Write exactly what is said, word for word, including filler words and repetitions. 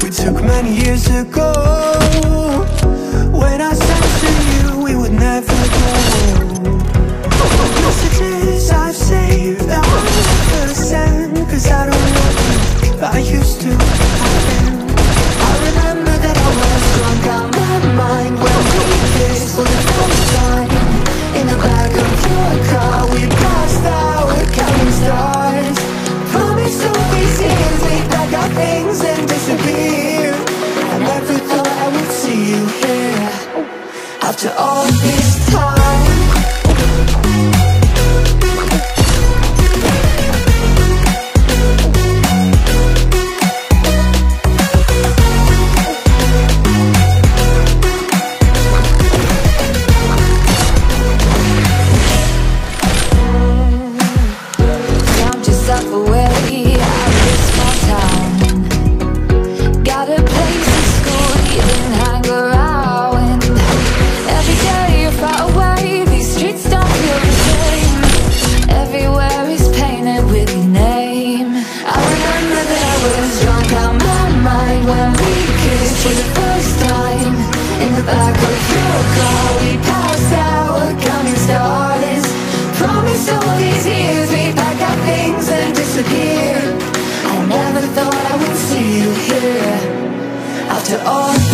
we took many years ago. When I said to you we would never go. Messages I've saved that I'll never send, cause I don't know you, but I used to, I can. I remember that I was drunk out my mind when we kissed for the first time. In the back of your car we passed out, counting stars. Promised all these years we'd pack our things and disappear. I never thought I would see you here after all this time. I never thought I would see you here after all